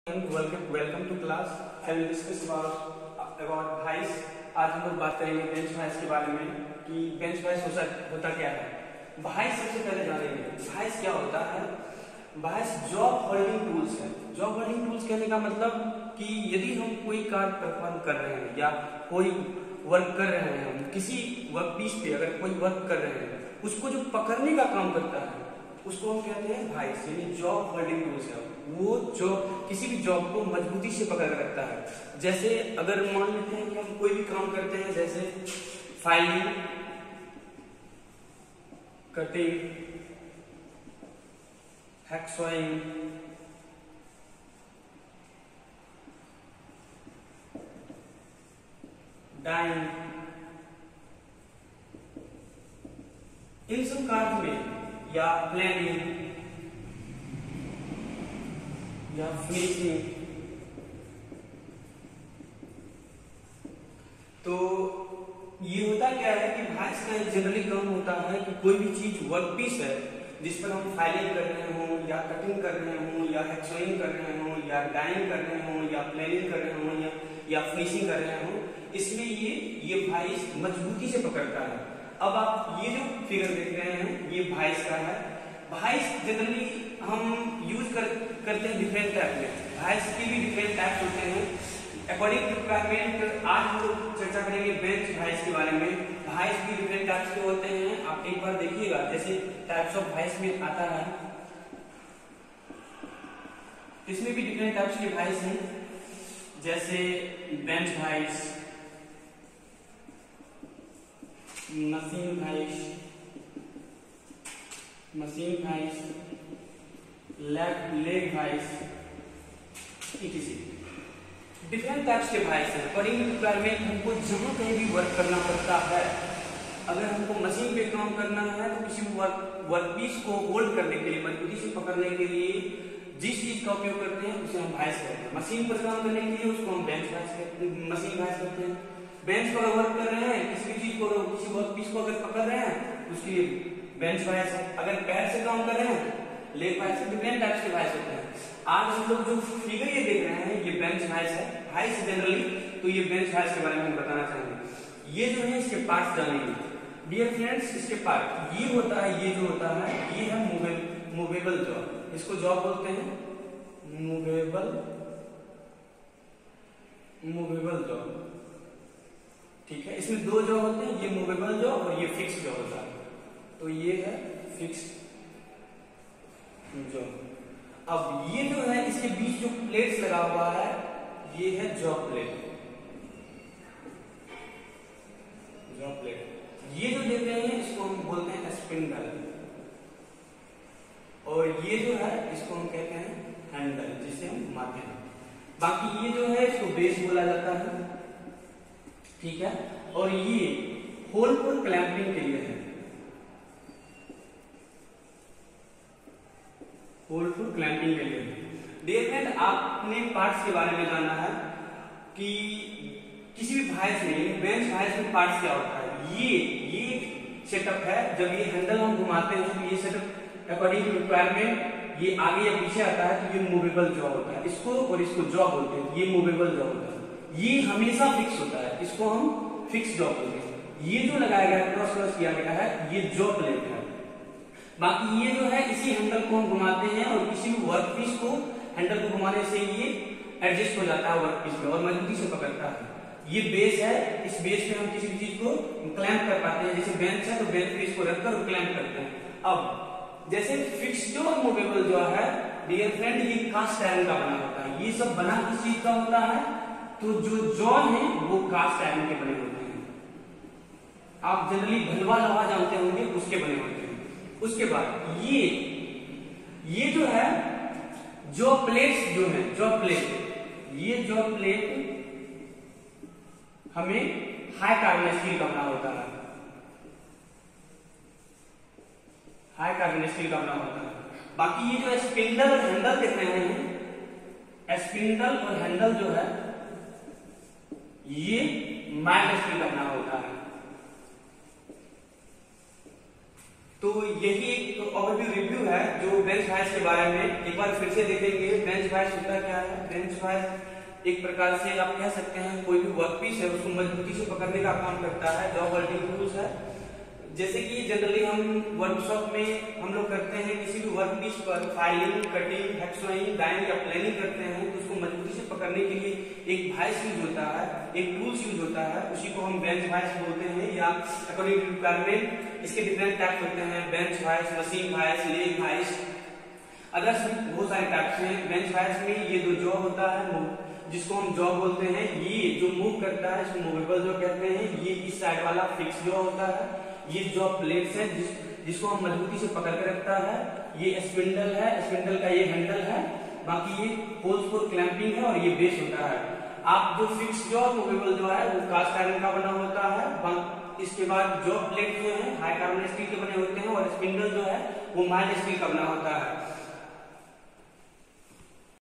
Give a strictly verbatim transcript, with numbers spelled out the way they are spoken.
Welcome to class. I will discuss about about vice. आज हम लोग बात करेंगे बेंच वाइस के बारे में कि बेंच वाइस होता होता क्या है। वाइस सबसे पहले जानेंगे वाइस क्या होता है। वाइस जॉब होल्डिंग टूल्स है। जॉब होल्डिंग टूल्स कहने का मतलब कि यदि हम कोई कार्य परफॉर्म कर रहे हैं या कोई वर्क कर रहे हैं, हम किसी वर्क पीस पे अगर कोई वर्क कर रहे हैं, उसको जो पकड़ने का काम करता है उसको हम कहते हैं वाइस, यानी जॉब होल्डिंग टूल्स है। वो जो किसी भी जॉब को मजबूती से पकड़ कर रखता है। जैसे अगर मान लेते हैं कि हम कोई भी काम करते हैं, जैसे फाइलिंग, कटिंग, हैक्सॉइंग, डाइंग, इन सब कार्य में या प्लानिंग या फिनिशिंग, तो ये होता क्या है कि वाइस का जनरली काम होता है कि कोई भी चीज वर्क पीस है जिस पर हम फाइलिंग कर रहे हों या कटिंग कर रहे हों या हैक्सॉइंग कर रहे हों या डाइंग कर रहे हों या प्लानिंग कर रहे हों या या फिनिशिंग कर रहे हों, इसमें ये ये वाइस मजबूती से पकड़ता है। अब आप ये जो फिगर देख रहे हैं ये वाइस का है। वाइस जनरली हम यूज कर, करते हैं डिफरेंट टाइप में। वाइस के भी डिफरेंट टाइप्स होते हैं अकॉर्डिंग टू रिक्वायरमेंट। आज हम लोग चर्चा करेंगे बेंच वाइस के बारे में। वाइस भी डिफरेंट टाइप्स के होते हैं, आप एक बार देखिएगा। जैसे टाइप्स ऑफ वाइस में आता है, इसमें भी डिफरेंट टाइप्स के वाइस हैं, जैसे bench vice, machine vice, machine vice, leg leg vice, etc. Different types के वाइस हैं। अकॉर्डिंग टू रिक्वायरमेंट हमको जहां कहीं भी वर्क करना पड़ता है, अगर हमको मशीन पे काम करना है तो किसी वर्क वर्कपीस को होल्ड करने के लिए, मजबूती से पकड़ने के लिए जिस चीज का उपयोग करते हैं उसे हम वाइस कहते हैं। मशीन पर काम करने के लिए उसको हम बेंच वाइस कहते हैं, मशीन वाइस कहते हैं। बेंच पर वर्क कर रहे हैं, किसी भी चीज को, किसी वर्कपीस को अगर पकड़ रहे हैं उसके लिए बेंच वाइस है। अगर पैर से काम कर रहे हैं, लेग वाइस, डिफरेंट टाइप्स के वाइस होते हैं। आज हम लोग जो फिगर ये देख रहे हैं ये बेंच वाइस है। वाइस जनरली तो ये बेंच वाइस के बारे में हम बताना चाहेंगे। ये जो है इसके पार्ट्स जानेंगे डियर फ्रेंड्स। इसके पार्ट ये होता है, ये जो होता है ये है मूवेबल मूवेबल जॉब। इसको जॉब बोलते हैं मूवेबल मूवेबल जॉब। ठीक है, इसमें दो जॉब होते हैं, ये मूवेबल जॉब और ये फिक्स जॉब होता है। तो ये है फिक्स जॉब। अब ये जो है इसके बीच जो प्लेट्स लगा हुआ है ये है जॉब प्लेट। जॉब प्लेट ये जो देख रहे हैं इसको हम बोलते हैं स्पिंडल, और ये जो है इसको हम कहते हैं हैंडल, जिसे हम घुमाते हैं। बाकी ये जो है इसको बेस बोला जाता है। ठीक है, और ये होल पर क्लैंपिंग के लिए है, होल फुल क्लैंपिंग के लिए। डियर फ्रेंड, आपने पार्ट्स के बारे में जानना है कि किसी भी वाइस में, बेंच वाइस में पार्ट्स क्या होता है। ये ये सेटअप है, जब ये हैंडल हम घुमाते हैं तो ये सेटअप अकॉर्डिंग टू रिक्वायरमेंट ये आगे या पीछे आता है तो ये मूवेबल जॉब होता है। इसको और इसको जॉब बोलते हैं, ये मूवेबल जॉब होता है। ये हमेशा फिक्स होता है, इसको हम फिक्स जॉब बोलते हैं। ये जो लगाया गया है, क्रॉस क्रॉस किया गया है, ये जॉब प्लेट है। बाकी ये जो है इसी हैंडल को हम घुमाते हैं और किसी भी वर्क पीस को हैंडल को घुमाने से ये एडजस्ट हो जाता है वर्क पीस में और मजबूती से पकड़ता है। ये बेस है, इस बेस पे हम किसी भी चीज को क्लैंप कर पाते हैं। जैसे बेंच है तो बेंच पे इसको रखकर क्लैंप करते हैं। अब जैसे फिक्स जो और मूवेबल जो है डियर फ्रेंड, ये कास्ट आयरन का बना होता है। ये सब बना किस चीज का होता है, तो जो जॉन है वो कास्ट आयरन के बने होते हैं। आप जनरली भलवा लोहा जानते होंगे, उसके बने होते हैं। उसके बाद ये ये जो है जो प्लेट्स जो है जॉब प्लेट, ये जॉब प्लेट हमें हाई कार्बन स्टील का बना होता है। हाई कार्बन स्टील का बना होता है। बाकी ये जो स्पिंडल और हैंडल देख रहे हैं, स्पिंडल और हैंडल जो है ये माइल्ड स्टील का बना होता है। तो यही एक ओवरव्यू रिव्यू है जो बेंच वायर्स के बारे में। एक बार फिर से देखेंगे बेंच वायर्स होता क्या है। बेंच वायर्स एक प्रकार से आप कह सकते हैं कोई भी वर्कपीस है उसको मजबूती से पकड़ने का काम करता है, जॉब वर्किंग टूल्स है। जैसे कि जनरली हम वर्कशॉप में हम लोग करते हैं किसी भी वर्कपीस पर फाइलिंग, कटिंग, हेक्सोइंग, डाइंग या प्लानिंग करते हैं तो उसको मजबूती से पकड़ने के लिए एक वाइस यूज होता है, एक टूल्स यूज होता है, उसी को हम बेंच वाइस बोलते हैं। या अकॉर्डिंग टू रिक्वायरमेंट इसके डिफरेंट टाइप होते हैं, bench vice, machine vice, leg vice, others बहुत सारे टाइप्स हैं। बेंच वाइस में ये जो जॉब होता है जिसको हम जॉब बोलते हैं, ये जो मूव करता है इसको मूवेबल जॉब कहते हैं। ये इस साइड वाला फिक्स जॉब होता है। ये जो प्लेट्स है जिस, जिसको हम मजबूती से पकड़ के रखता है। ये स्पिंडल है, स्पिंडल का ये हैंडल है। बाकी ये होल्स फॉर क्लैंपिंग है और ये बेस होता है। आप जो फिक्स जो मूवेबल जो है वो कास्ट आयरन का बना होता है। इसके बाद जो प्लेट जो है हाई कार्बन स्टील के बने होते हैं और स्पिंडल जो है वो माइल्ड स्टील का बना होता है।